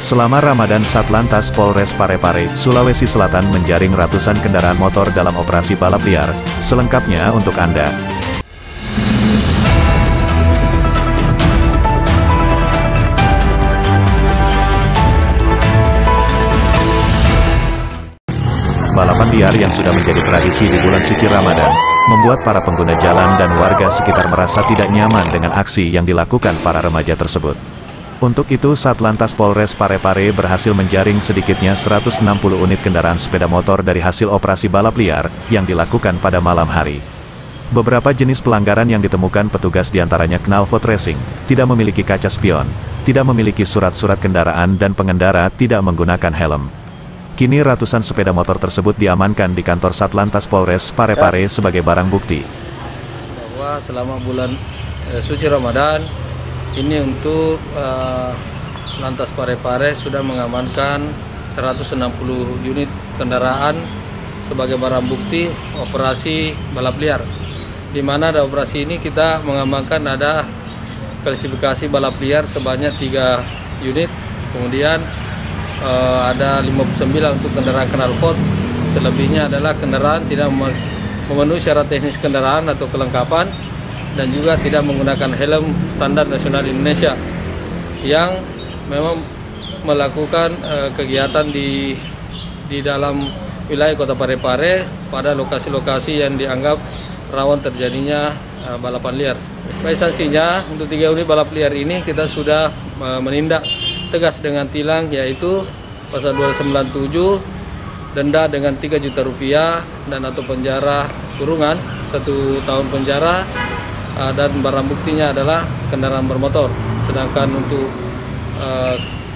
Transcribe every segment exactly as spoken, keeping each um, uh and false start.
Selama Ramadan, Satlantas Polres Parepare, Sulawesi Selatan menjaring ratusan kendaraan motor dalam operasi balap liar. Selengkapnya untuk Anda. Balapan liar yang sudah menjadi tradisi di bulan suci Ramadan, membuat para pengguna jalan dan warga sekitar merasa tidak nyaman dengan aksi yang dilakukan para remaja tersebut. Untuk itu, Satlantas Polres Parepare berhasil menjaring sedikitnya seratus enam puluh unit kendaraan sepeda motor dari hasil operasi balap liar yang dilakukan pada malam hari. Beberapa jenis pelanggaran yang ditemukan petugas diantaranya knalpot racing, tidak memiliki kaca spion, tidak memiliki surat-surat kendaraan dan pengendara tidak menggunakan helm. Kini ratusan sepeda motor tersebut diamankan di kantor Satlantas Polres Parepare sebagai barang bukti. Bahwa selama bulan eh, suci Ramadan ini untuk eh, Lantas Parepare sudah mengamankan seratus enam puluh unit kendaraan sebagai barang bukti operasi balap liar. Di mana ada operasi ini kita mengamankan ada klasifikasi balap liar sebanyak tiga unit, kemudian Uh, ada lima puluh sembilan untuk kendaraan knalpot, selebihnya adalah kendaraan tidak memenuhi syarat teknis kendaraan atau kelengkapan dan juga tidak menggunakan helm standar nasional Indonesia yang memang melakukan uh, kegiatan di di dalam wilayah Kota Parepare pada lokasi-lokasi yang dianggap rawan terjadinya uh, balapan liar. Baik, sanksinya untuk tiga unit balap liar ini kita sudah uh, menindak tegas dengan tilang, yaitu pasal dua ratus sembilan puluh tujuh, denda dengan tiga juta rupiah dan atau penjara kurungan satu tahun penjara, dan barang buktinya adalah kendaraan bermotor. Sedangkan untuk uh,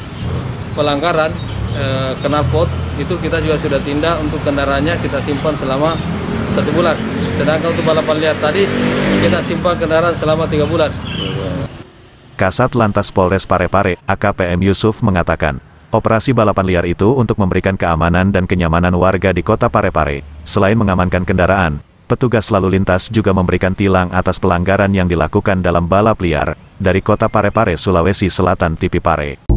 pelanggaran uh, knalpot itu kita juga sudah tindak, untuk kendaraannya kita simpan selama satu bulan. Sedangkan untuk balapan liar tadi kita simpan kendaraan selama tiga bulan. Kasat Lantas Polres Parepare, A K P M Yusuf mengatakan, operasi balapan liar itu untuk memberikan keamanan dan kenyamanan warga di Kota Parepare. Selain mengamankan kendaraan, petugas lalu lintas juga memberikan tilang atas pelanggaran yang dilakukan dalam balap liar. Dari Kota Parepare, Sulawesi Selatan, T V Pare.